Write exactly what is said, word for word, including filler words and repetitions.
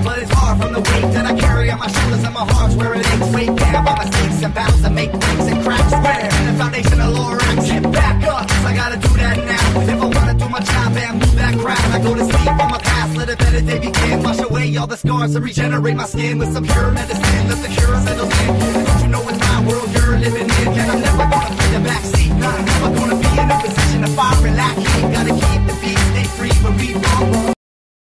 but it's hard from the weight that I carry on my shoulders and my heart's where it aches. Weight down by mistakes and bounce and make breaks and cracks. Where in the foundation of lower acts, get back up, I gotta do that now. If I wanna do my job and move that crowd, I go to sleep on my past, let a better day begin. Wash away all the scars and regenerate my skin with some pure medicine. Let the cure settle in. Don't you know it's my world you're living